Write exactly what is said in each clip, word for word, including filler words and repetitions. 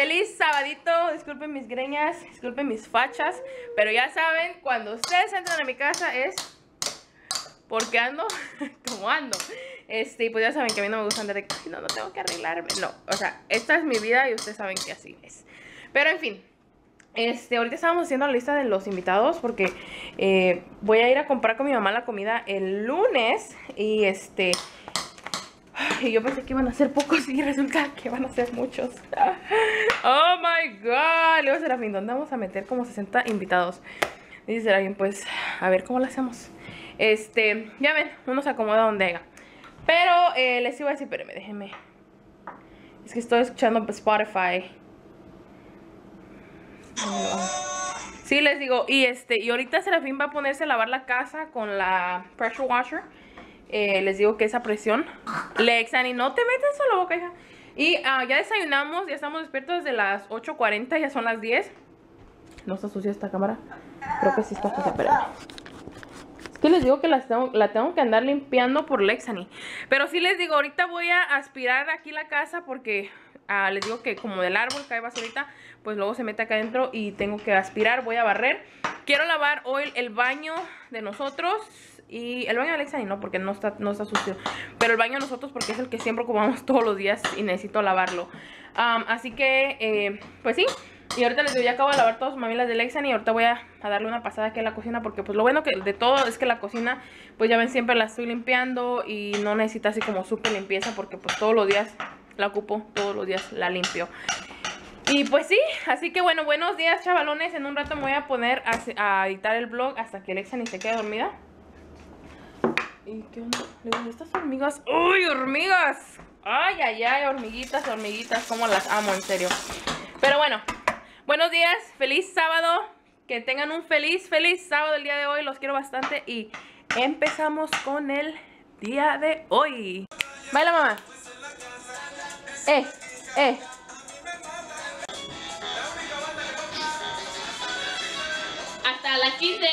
Feliz sabadito, disculpen mis greñas, disculpen mis fachas, pero ya saben, cuando ustedes entran a mi casa es porque ando como ando. Este, pues ya saben que a mí no me gusta andar de que no, no tengo que arreglarme. No, o sea, esta es mi vida y ustedes saben que así es. Pero en fin, este, ahorita estábamos haciendo la lista de los invitados porque eh, voy a ir a comprar con mi mamá la comida el lunes. Y este... Y yo pensé que iban a ser pocos y resulta que van a ser muchos. Oh my god. Le voy a hacer a fin, ¿dónde vamos a meter como sesenta invitados? Dice alguien, pues a ver cómo lo hacemos. Este, ya ven, uno se acomoda donde haya. Pero eh, les iba a decir, espérenme, déjenme. Es que estoy escuchando Spotify. Sí, les digo, y este, y ahorita Serafín va a ponerse a lavar la casa con la pressure washer. Eh, les digo que esa presión. Lexani, no te metas a la boca, hija. Y uh, ya desayunamos, ya estamos despiertos desde las ocho cuarenta, ya son las diez. ¿No está sucia esta cámara? Creo que sí está sucia, espérame. Es que les digo que las tengo, la tengo que andar limpiando por Lexani. Pero sí les digo, ahorita voy a aspirar aquí la casa porque uh, les digo que como del árbol cae basurita, pues luego se mete acá adentro y tengo que aspirar, voy a barrer. Quiero lavar hoy el baño de nosotros. Y el baño de Alexani no, porque no está, no está sucio. Pero el baño de nosotros porque es el que siempre ocupamos todos los días y necesito lavarlo. um, Así que, eh, pues sí. Y ahorita les digo, ya acabo de lavar todas sus mamilas de Alexani. Y ahorita voy a, a darle una pasada aquí a la cocina. Porque pues lo bueno que de todo es que la cocina, pues ya ven, siempre la estoy limpiando. Y no necesita así como súper limpieza, porque pues todos los días la ocupo, todos los días la limpio. Y pues sí, así que bueno, buenos días chavalones. En un rato me voy a poner a, a editar el vlog hasta que Alexani se quede dormida. ¿Y qué onda? Le digo, estas hormigas. ¡Uy, hormigas! Ay, ay, ay, hormiguitas, hormiguitas. Cómo las amo, en serio. Pero bueno, buenos días, feliz sábado. Que tengan un feliz, feliz sábado el día de hoy. Los quiero bastante y empezamos con el día de hoy. Baila, mamá. Eh, eh. Hasta las quince.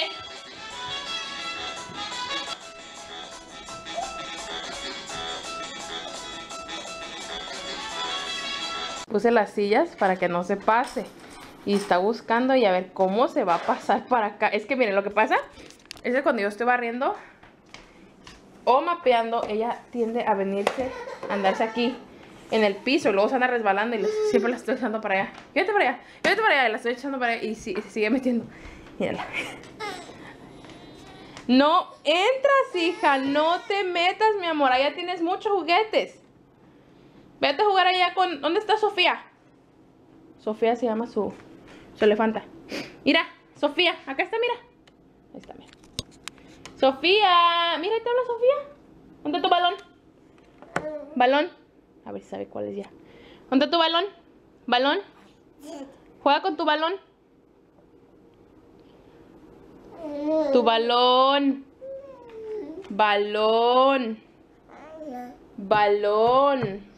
Puse las sillas para que no se pase. Y está buscando y a ver cómo se va a pasar para acá. Es que miren, lo que pasa es que cuando yo estoy barriendo o mapeando, ella tiende a venirse, a andarse aquí en el piso. Y luego se anda resbalando y siempre la estoy echando para allá. Vete para allá, vete para allá. Y la estoy echando para allá y si, se sigue metiendo. Mírala. No entras, hija. No te metas, mi amor. Allá tienes muchos juguetes. Vete a jugar allá con... ¿Dónde está Sofía? Sofía se llama su, su elefanta. Mira, Sofía. Acá está, mira. Ahí está, mira. Sofía. Mira, ahí te habla Sofía. ¿Dónde está tu balón? Balón. A ver si sabe cuál es ya. ¿Dónde está tu balón? Balón. Juega con tu balón. Tu balón. Balón. Balón.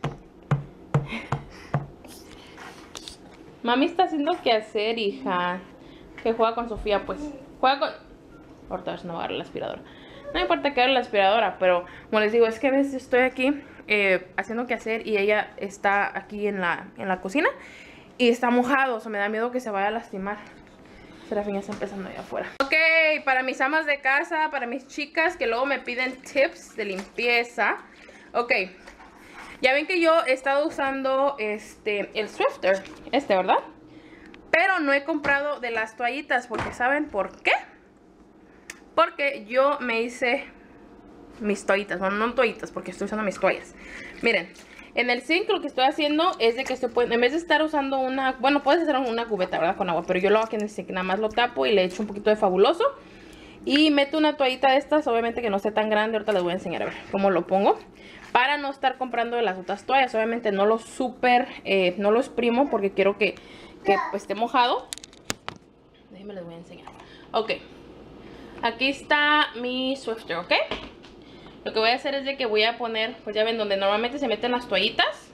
Mami está haciendo qué hacer, hija. Que juega con Sofía, pues. Juega con... Ahorita a ver si no va a agarrar la aspiradora. No me importa que agarre la aspiradora, pero como les digo, es que a veces estoy aquí eh, haciendo qué hacer y ella está aquí en la, en la cocina y está mojado. O sea, me da miedo que se vaya a lastimar. Serafín ya está empezando allá afuera. Ok, para mis amas de casa, para mis chicas que luego me piden tips de limpieza. Ok. Ya ven que yo he estado usando este el Swiffer, este, ¿verdad? Pero no he comprado de las toallitas, porque ¿saben por qué? Porque yo me hice mis toallitas, bueno, no toallitas, porque estoy usando mis toallas. Miren, en el sink lo que estoy haciendo es de que estoy, en vez de estar usando una, bueno, puedes hacer una cubeta, ¿verdad? Con agua, pero yo lo hago aquí en el sink, nada más lo tapo y le echo un poquito de Fabuloso. Y meto una toallita de estas, obviamente que no esté tan grande, ahorita les voy a enseñar a ver cómo lo pongo. Para no estar comprando de las otras toallas, obviamente no lo super, eh, no lo exprimo porque quiero que, que pues, esté mojado. Déjenme les voy a enseñar. Ok, aquí está mi Swiffer, ¿ok? Lo que voy a hacer es de que voy a poner, pues ya ven, donde normalmente se meten las toallitas.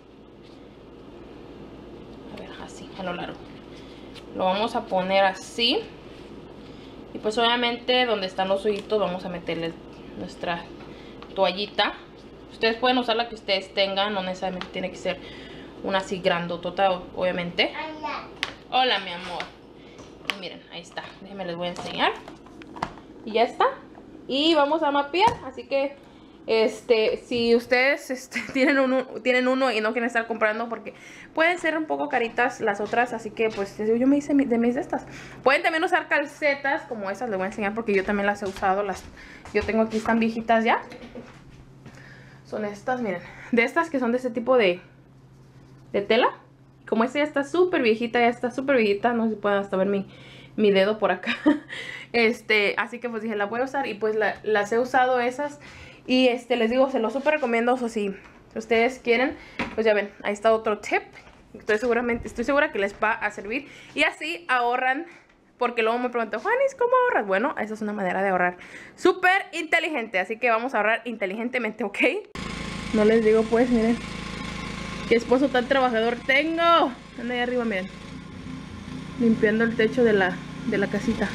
A ver, así, a lo largo. Lo vamos a poner así. Y pues obviamente donde están los hoyitos vamos a meterle nuestra toallita. Ustedes pueden usar la que ustedes tengan, no necesariamente tiene que ser una así grandotota, obviamente. Hola, mi amor. Y miren, ahí está. Déjenme les voy a enseñar. Y ya está. Y vamos a mapear, así que este, si ustedes este, tienen, uno, tienen uno y no quieren estar comprando, porque pueden ser un poco caritas las otras, así que pues yo me hice de mis de estas. Pueden también usar calcetas como esas, les voy a enseñar porque yo también las he usado. Las, yo tengo aquí, están viejitas ya. Son estas, miren, de estas que son de este tipo de, de tela. Como esta ya está súper viejita, ya está súper viejita, no sé si pueden hasta ver mi... mi dedo por acá. Este, así que pues dije, la voy a usar y pues la, las he usado esas. Y este, les digo, se los súper recomiendo. O sea, si ustedes quieren, pues ya ven, ahí está otro tip. Estoy seguramente, estoy segura que les va a servir. Y así ahorran, porque luego me preguntan, Juanis, ¿cómo ahorras? Bueno, esa es una manera de ahorrar súper inteligente. Así que vamos a ahorrar inteligentemente, ¿ok? No les digo pues, miren, qué esposo tan trabajador tengo. Anda ahí arriba, miren, limpiando el techo de la, de la casita.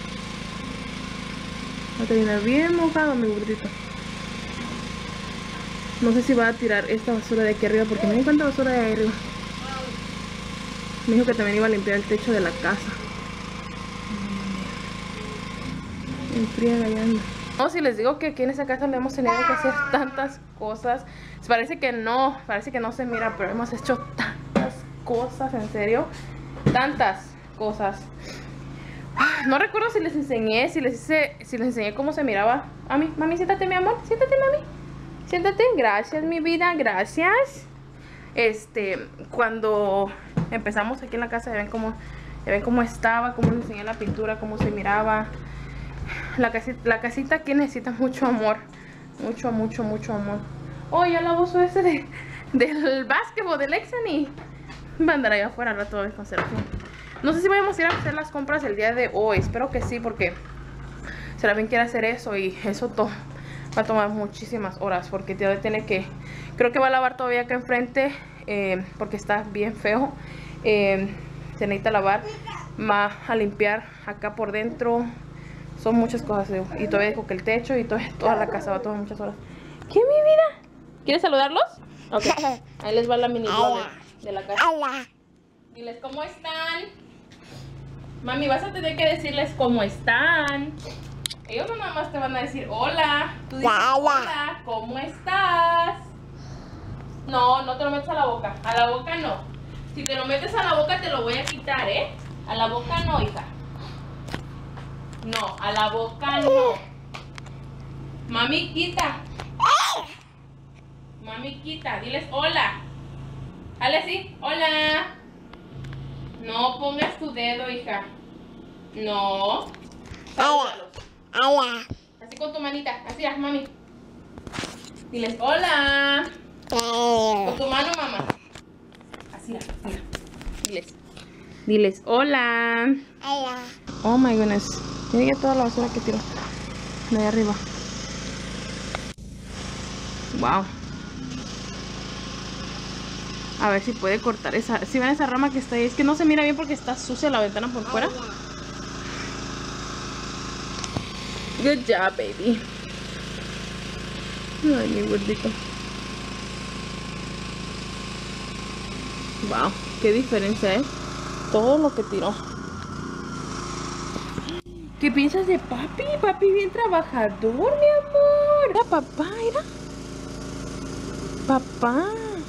Va a terminar bien mojado mi gordito. No sé si va a tirar esta basura de aquí arriba, porque me di cuánta basura hay ahí arriba. Me dijo que también iba a limpiar el techo de la casa. En friega ya anda. No, si les digo que aquí en esa casa le hemos tenido que hacer tantas cosas. Parece que no, parece que no se mira, pero hemos hecho tantas cosas, en serio. Tantas cosas. No recuerdo si les enseñé, si les hice, si les enseñé cómo se miraba. A mí, mami, siéntate, mi amor, siéntate, mami. Siéntate, gracias, mi vida, gracias. Este, cuando empezamos aquí en la casa, ya ven cómo, ya ven cómo estaba, cómo les enseñé la pintura, cómo se miraba. La casita, la casita aquí necesita mucho amor. Mucho, mucho, mucho amor. Oh, ya la voz ese de, del básquetbol, del Lexani. Va a andar allá afuera al rato con Serafín. No sé si vamos a ir a hacer las compras el día de hoy. Espero que sí, porque Serafín quiere hacer eso y eso to va a tomar muchísimas horas. Porque tiene que... Creo que va a lavar todavía acá enfrente, eh, porque está bien feo. Eh, se necesita lavar. Va a limpiar acá por dentro. Son muchas cosas. Eh, y todavía dijo que el techo y todo, toda la casa va a tomar muchas horas. ¿Qué, mi vida? ¿Quieres saludarlos? Ok. Ahí les va la mini blogger de la casa. Diles cómo están. Mami, vas a tener que decirles cómo están. Ellos no nada más te van a decir hola. Tú dices hola, ¿cómo estás? No, no te lo metes a la boca. A la boca no. Si te lo metes a la boca te lo voy a quitar, ¿eh? A la boca no, hija. No, a la boca no. Mami, quita. Mami, quita. Diles hola. Dale así, hola. No pongas tu dedo, hija. No. Salúdalos. Hola. Así con tu manita. Así, ah, mami. Diles hola. Hola. Con tu mano, mamá. Así, ah, mira. Diles. Diles hola. Hola. Oh my goodness. Mira ya toda la basura que tiró de ahí arriba. Wow. A ver si puede cortar esa. Si ven esa rama que está ahí. Es que no se mira bien porque está sucia la ventana por fuera. Good job, baby. Ay, mi gordito. Wow, qué diferencia, ¿eh? Todo lo que tiró. ¿Qué piensas de papi? Papi bien trabajador, mi amor. Mira, papá, mira. Papá.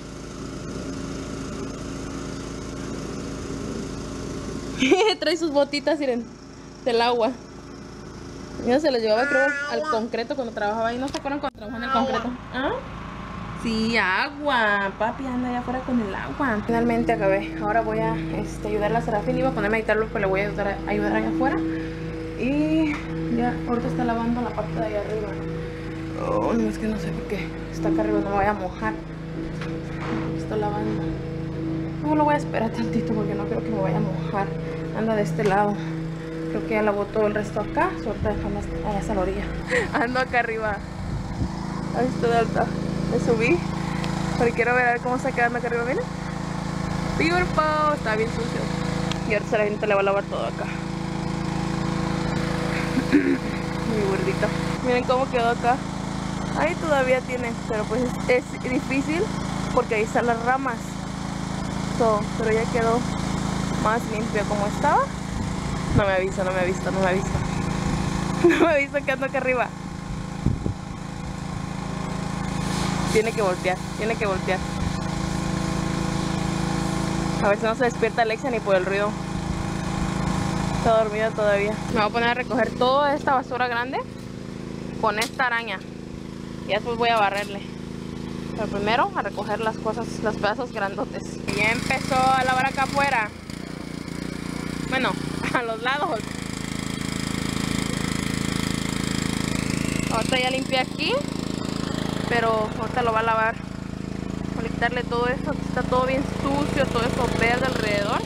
Trae sus botitas, miren, del agua. Ya se las llevaba, creo, al concreto cuando trabajaba ahí. ¿No se acuerdan cuando trabajaba en el concreto? ¿Ah? Sí, agua. Papi anda allá afuera con el agua. Finalmente acabé. Ahora voy a este, ayudar a la Serafín. Iba a ponerme a editarlo, pero le voy a ayudar, a ayudar allá afuera. Y ya, ahorita está lavando la parte de allá arriba. Oh, no, es que no sé por qué. Está acá arriba, no me voy a mojar. Está lavando. No, lo voy a esperar tantito porque no creo que me vaya a mojar. Anda de este lado. Creo que ya lavó todo el resto acá. Suelta dejando allá hasta la orilla. Ando acá arriba. Ahí estoy de alta. Me subí. Porque quiero ver, a ver cómo está quedando acá arriba. Miren. Beautiful. Está bien sucio. Y ahorita la gente le va a lavar todo acá. Mi gordito. Miren cómo quedó acá. Ahí todavía tiene. Pero pues es, es difícil porque ahí están las ramas. So, pero ya quedó más limpio como estaba. No me ha visto, no me ha visto, no me ha visto. No me ha visto que ando acá arriba. Tiene que voltear, tiene que voltear. A ver si no se despierta Alexia ni por el ruido. Está dormida todavía. Me voy a poner a recoger toda esta basura grande con esta araña. Y después voy a barrerle. Pero primero a recoger las cosas, los pedazos grandotes. Y ya empezó a lavar acá afuera. Bueno, a los lados. Ahorita ya limpié aquí, pero ahorita lo va a lavar. Voy a quitarle todo esto, aquí está todo bien sucio, todo esto verde alrededor.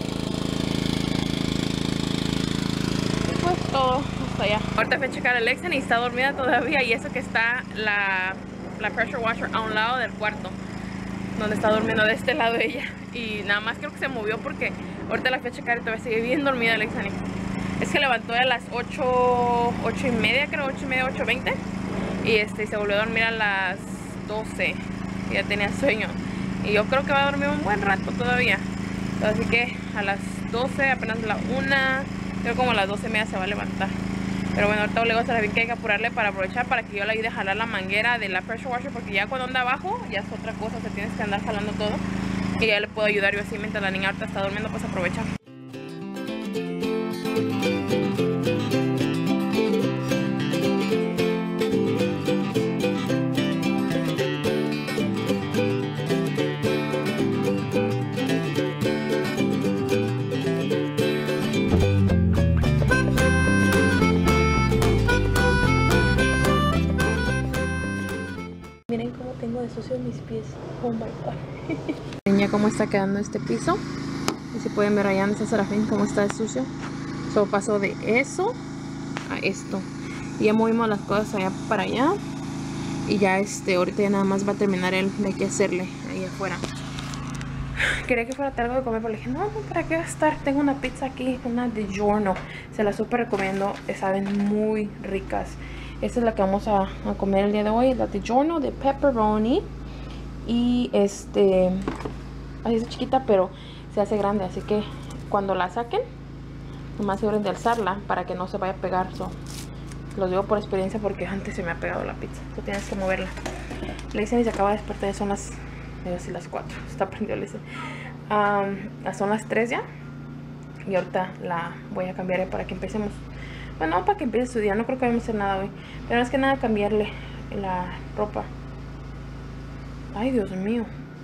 Y pues todo hasta allá. Ahorita fui a checar a Alexia y está dormida todavía, y eso que está la, la pressure washer a un lado del cuarto, donde está durmiendo de este lado ella. Y nada más creo que se movió porque ahorita la fui a checar y todavía sigue bien dormida Alexia. Es que levantó a las ocho, ocho y media, creo, ocho y media, ocho veinte. Y este, se volvió a dormir a las doce. Ya tenía sueño. Y yo creo que va a dormir un buen rato todavía. Así que a las doce, apenas la una, creo como a las doce y media se va a levantar. Pero bueno, ahorita luego se la vi que hay que apurarle para aprovechar, para que yo le ayude a jalar la manguera de la pressure washer. Porque ya cuando anda abajo, ya es otra cosa, se tienes que andar jalando todo. Y ya le puedo ayudar yo así mientras la niña ahorita está durmiendo, pues aprovecha. Miren cómo tengo de sucio mis pies. Oh my god. Niña, cómo está quedando este piso. Y si pueden ver allá en esta Serafín cómo está de sucio. Solo pasó de eso a esto. Y ya movimos las cosas allá para allá. Y ya este, ahorita ya nada más va a terminar el de qué hacerle ahí afuera. Quería que fuera algo de comer, pero le dije, no, no, ¿para qué gastar? Tengo una pizza aquí, una DiGiorno. Se la súper recomiendo, saben muy ricas. Esta es la que vamos a, a comer el día de hoy, la DiGiorno de pepperoni. Y este, así es chiquita, pero se hace grande, así que cuando la saquen, nomás se de alzarla para que no se vaya a pegar. So, los digo por experiencia porque antes se me ha pegado la pizza. Tú tienes que moverla. Le dicen y se acaba de despertar, son las, digo así, las cuatro. Está prendido, le dicen. Um, son las tres ya. Y ahorita la voy a cambiar para que empecemos. Bueno, para que empiece su día, no creo que vayamos a hacer nada hoy. Pero es que nada, cambiarle la ropa. Ay, Dios mío.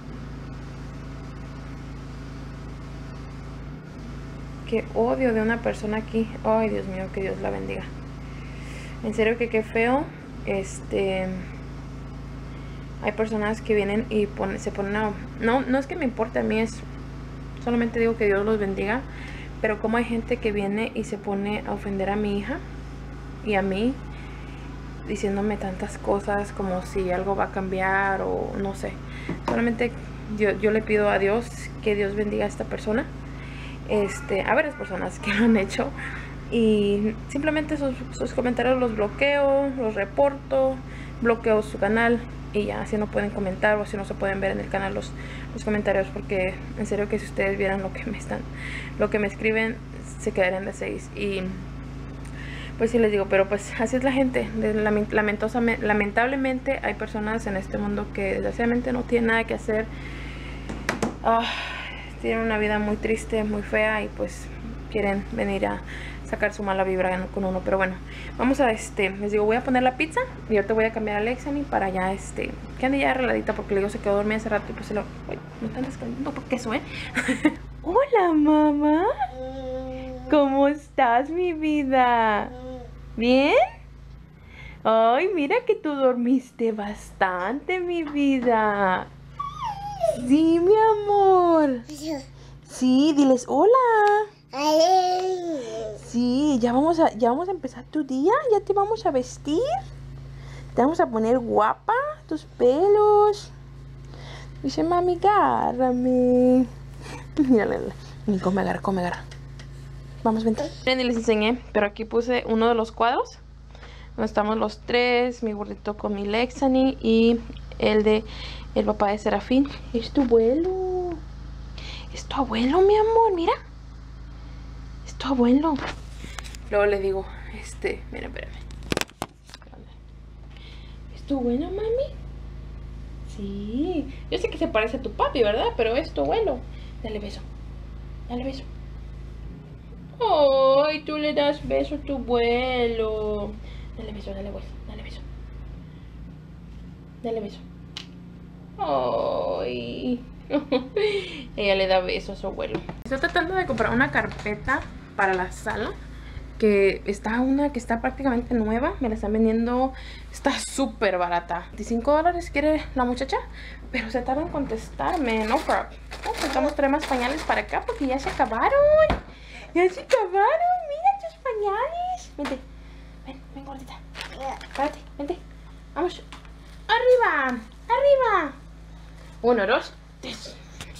Qué odio de una persona aquí. Ay, Dios mío, que Dios la bendiga. En serio que qué feo. Este... Hay personas que vienen y pone, se ponen a... No, no es que me importe, a mí es... Solamente digo que Dios los bendiga. Pero como hay gente que viene y se pone a ofender a mi hija y a mí, diciéndome tantas cosas como si algo va a cambiar o no sé. Solamente yo, yo le pido a Dios que Dios bendiga a esta persona. Este, a varias personas que lo han hecho. Y simplemente sus, sus comentarios los bloqueo, los reporto, bloqueo su canal. Y ya, así no pueden comentar o así no se pueden ver en el canal los, los comentarios. Porque en serio que si ustedes vieran lo que me están, lo que me escriben, se quedarían de seis. Y pues sí les digo, pero pues así es la gente. Lamentosamente, lamentablemente hay personas en este mundo que desgraciadamente no tienen nada que hacer. Oh, tienen una vida muy triste, muy fea y pues quieren venir a sacar su mala vibra con uno. Pero bueno, vamos a este, les digo, voy a poner la pizza y ahorita voy a cambiar a Alexani para ya este, que ande ya arregladita porque le digo se quedó dormida hace rato y pues se lo, uy, no están descansando por queso, eh. Hola mamá, ¿cómo estás mi vida? ¿Bien? Ay, mira que tú dormiste bastante mi vida. Sí, mi amor. Sí, diles hola. Sí, ya vamos a, ya vamos a empezar tu día. Ya te vamos a vestir. Te vamos a poner guapa tus pelos. Dice mami, agárrame. Mírale, come, agarra, come, agarra. Vamos, vente. Miren, y les enseñé, pero aquí puse uno de los cuadros donde estamos los tres, mi gordito con mi Lexani y el de el papá de Serafín. Es tu vuelo. Es tu abuelo, mi amor, mira. Es tu abuelo. Luego le digo, este, mira, espérame. ¿Es tu abuelo, mami? Sí. Yo sé que se parece a tu papi, ¿verdad? Pero es tu abuelo. Dale beso. Dale beso. Ay, tú le das beso a tu abuelo. Dale beso, dale beso, dale beso. Dale beso. Ay. Ella le da beso a su abuelo. Estoy tratando de comprar una carpeta para la sala. Que está una que está prácticamente nueva. Me la están vendiendo. Está súper barata. veinticinco dólares quiere la muchacha. Pero se tarda en contestarme. No problem. Necesitamos traer más pañales para acá porque ya se acabaron. Ya se acabaron. Mira tus pañales. Vente. Ven, ven gordita. Párate, vente. Vamos. Arriba. Arriba. Uno, dos, tres.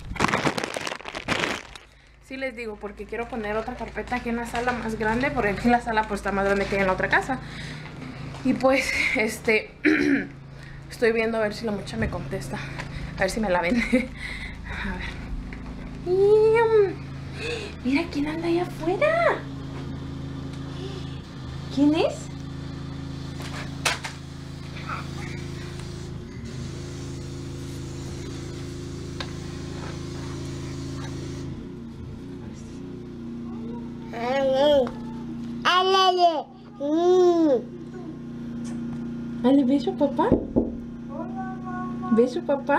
Sí les digo, porque quiero poner otra carpeta aquí en la sala más grande, porque aquí la sala pues está más grande que en la otra casa. Y pues, este, estoy viendo a ver si la muchacha me contesta, a ver si me la vende. A ver. Mira quién anda allá afuera. ¿Quién es? Dale, beso papá. Beso papá.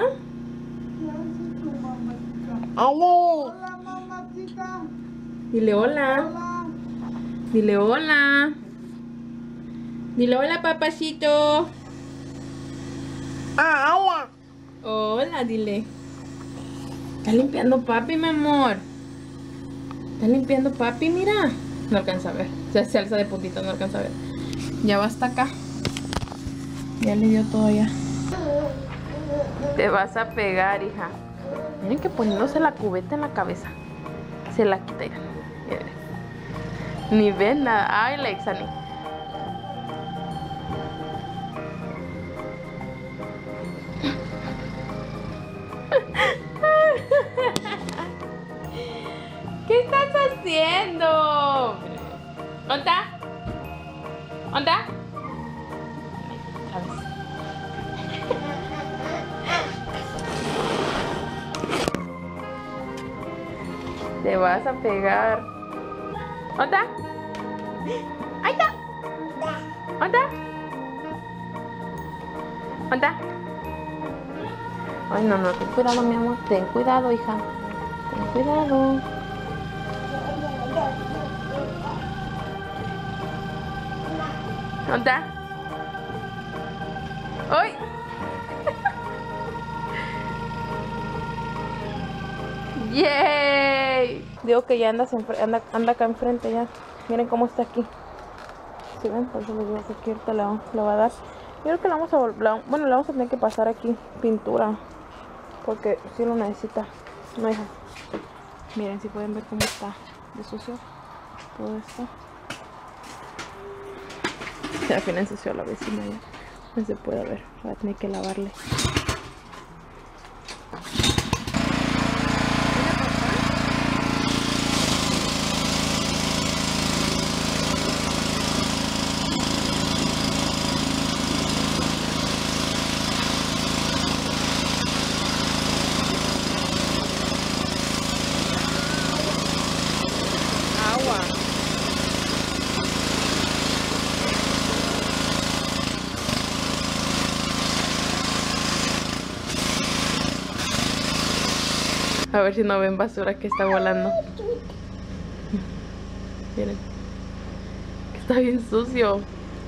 Hola, mamacita. Dile hola. Hola. Dile hola. Dile hola, papacito. Ah, hola. Hola, dile. Está limpiando papi, mi amor. Está limpiando papi, mira. No alcanza a ver. Se, se alza de puntito, no alcanza a ver. Ya va hasta acá. Ya le dio todo ya. Te vas a pegar, hija. Miren que poniéndose la cubeta en la cabeza. Se la quita ya. Miren. Ni ven nada. Ay, Lexani. ¿Qué estás haciendo? ¿Onda? ¿Onda? Otra vez. Te vas a pegar. ¿Onda? Ahí está. ¿Onda? ¿Onda? Ay, no, no, ten cuidado, mi amor. Ten cuidado, hija. Ten cuidado. ¿Dónde? ¡Ay! ¡Yay! Digo que ya anda, anda, anda acá enfrente ya. Miren cómo está aquí. Si ven, por eso les digo que aquí ahorita le, le va a dar. Yo creo que le vamos a volver. Bueno, le vamos a tener que pasar aquí pintura. Porque si lo necesita. No, hija. Miren, si pueden ver cómo está de sucio todo esto. Al final ensució a la vecina ya. No se puede ver. Voy a tener que lavarle. A ver si no ven basura que está volando. Miren. Que está bien sucio.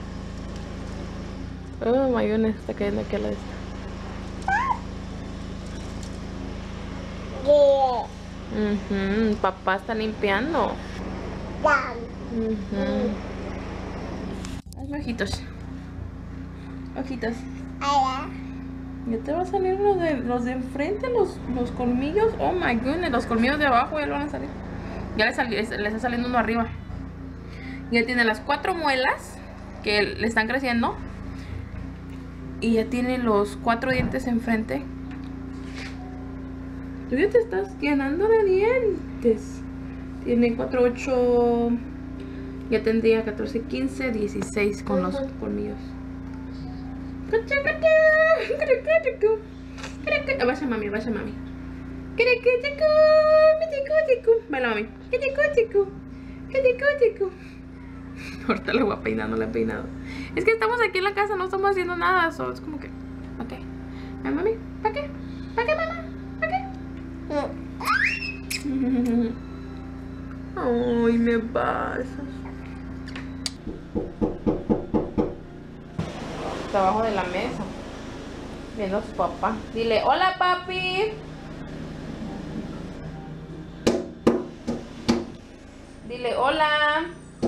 Oh, mayonesa está cayendo aquí a la vez. Uh-huh. Papá está limpiando. Uh-huh. Hazme ojitos. Ojitos. Ya te va a salir los de, los de enfrente, los, los colmillos. Oh my goodness, los colmillos de abajo ya le van a salir. Ya le, sali, le está saliendo uno arriba. Ya tiene las cuatro muelas que le están creciendo. Y ya tiene los cuatro dientes enfrente Tú ya te estás llenando de dientes. Tiene cuatro, ocho. Ya tendría catorce, quince, dieciséis con los colmillos. Vaya mami, vaya mami. Baila mami. Ahorita le voy a peinar, no le he peinado. Es que estamos aquí en la casa, no estamos haciendo nada. So, es como que, ok. Ay, mami, ¿para qué? ¿Para qué, mamá? ¿Para qué? Ay, me pasas. Está abajo de la mesa viendo a su papá. Dile, hola papi. Dile, hola.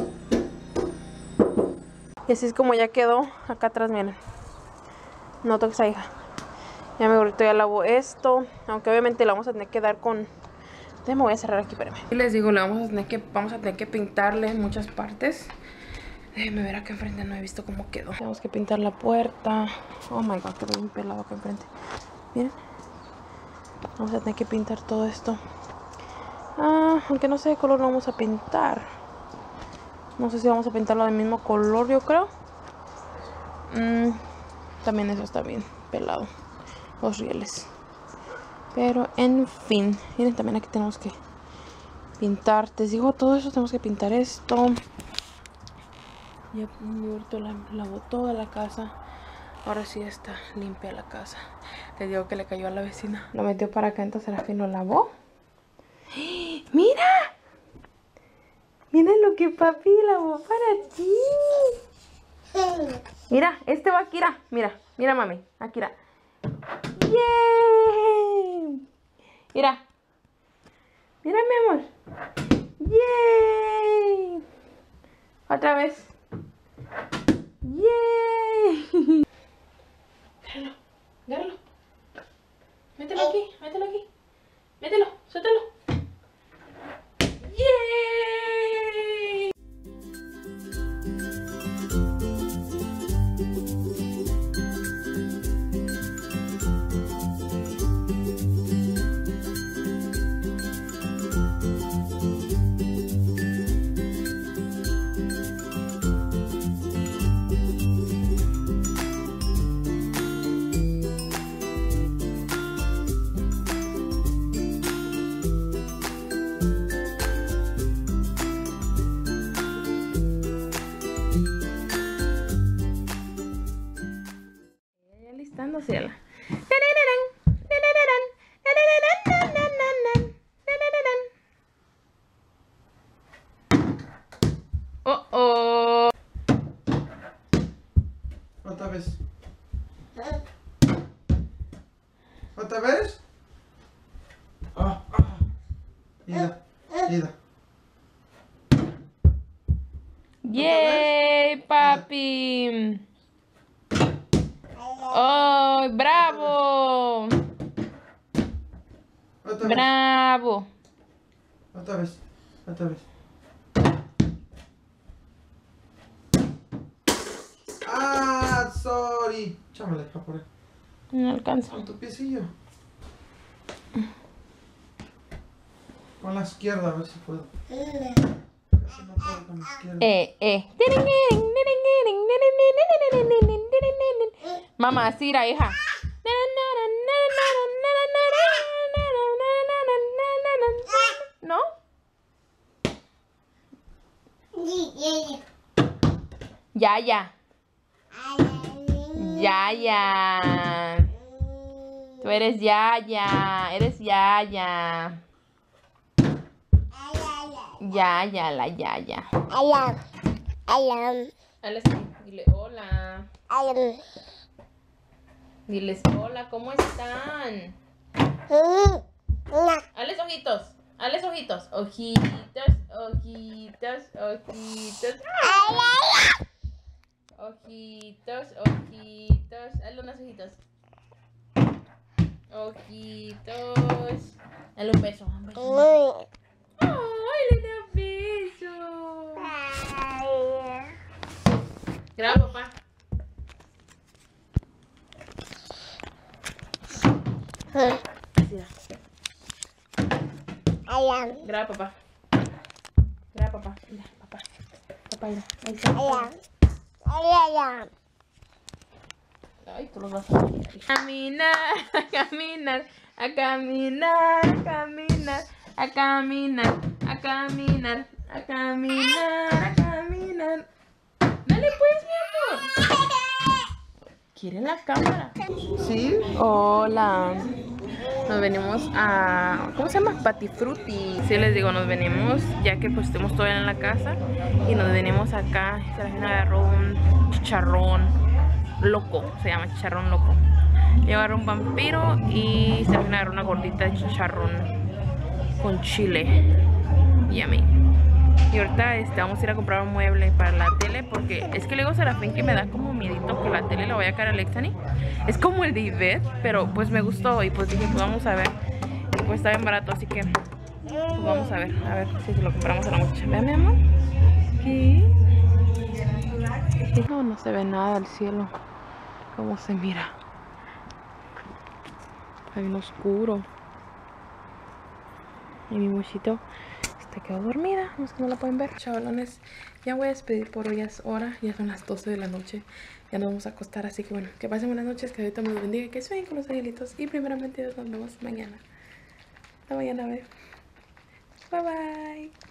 Y así es como ya quedó. Acá atrás, miren. No toques a hija. Ya me ahorita ya lavo esto. Aunque obviamente la vamos a tener que dar con... Me voy a cerrar aquí, espérenme. Y les digo, le vamos a tener que, vamos a tener que pintarle en muchas partes. Déjenme ver acá enfrente, no he visto cómo quedó. Tenemos que pintar la puerta. Oh my god, quedó bien pelado acá enfrente. Miren. Vamos a tener que pintar todo esto. Ah, aunque no sé de color lo vamos a pintar. No sé si vamos a pintarlo del mismo color, yo creo. Mm, también eso está bien pelado. Los rieles. Pero en fin. Miren, también aquí tenemos que pintar. Les digo, todo eso tenemos que pintar esto. Ya la, lavó toda la casa. Ahora sí está limpia la casa. Le digo que le cayó a la vecina. Lo metió para acá, entonces Serafín lo lavó. ¡Mira! Miren lo que papi lavó para ti. Mira, este va Akira. Mira, mira mami, Akira. ¡Yay! Mira. Mira mi amor. ¡Yay! Otra vez. ¡Yay! Agárralo, agárralo. Mételo aquí, mételo aquí. Mételo, suéltalo. ¡Yay! Ciela. Oh oh. Otra vez. Otra vez. Ah, ah. Ida, Ida. Yay, papi. ¡Oh, bravo! Otra vez. ¡Bravo! Otra vez. Otra vez. Ah, sorry. Chámale, a por ahí. No alcanzo. Con tu piecillo. Con la izquierda, a ver si puedo. Casi no puedo con la izquierda. Eh, eh. Mamá, Sira, hija. ¿No? Ya, ya. Ya, ya. Tú eres Yaya. Eres Yaya. Yaya, la Yaya. Alam. Alam. Dale, dile hola. Alam. Diles hola, ¿cómo están? Hales ojitos. Hales ojitos. Ojitos, ojitos, ojitos. Ojitos, ojitos. Dale unos ojitos. Ojitos. Dale un beso. Un beso. ¡Ay, le da beso! Graba, papá. Ayan. Graba, papá. Graba, papá. Mira, papá. Papá, mira. Ahí está. Ayan. Ayan. Ay, tú los vas a ver. Caminar, a caminar, a caminar, a caminar, a caminar, a caminar, a caminar, a caminar. Dale pues, mi amor. ¿Quiere la cámara? ¿Sí? Hola. Nos venimos a... ¿Cómo se llama? Patifruti. Sí, les digo, nos venimos ya que pues estemos todavía en la casa. Y nos venimos acá. Serafín agarró un chicharrón loco. Se llama chicharrón loco. Yo agarré un vampiro y Serafín agarró una gordita de chicharrón con chile. Yummy. Y ahorita este, vamos a ir a comprar un mueble para la tele. Porque es que le digo a Serafín que me da como miedito que la tele la vaya a caer a Alexani. Es como el de Ivette, pero pues me gustó. Y pues dije, pues vamos a ver. Y pues está bien barato, así que pues vamos a ver. A ver si se lo compramos a la muchacha. Vean, mi amor. ¿Qué? No, no se ve nada al cielo. Cómo se mira. Está bien oscuro. Y mi muchito se quedó dormida, no es que no la pueden ver. Chavalones, ya voy a despedir por hoy, ya es hora, ya son las doce de la noche. Ya nos vamos a acostar, así que bueno, que pasen buenas noches, que ahorita me los bendiga, que sueñen con los angelitos. Y primeramente nos vemos mañana. Hasta mañana, a ver. Bye bye.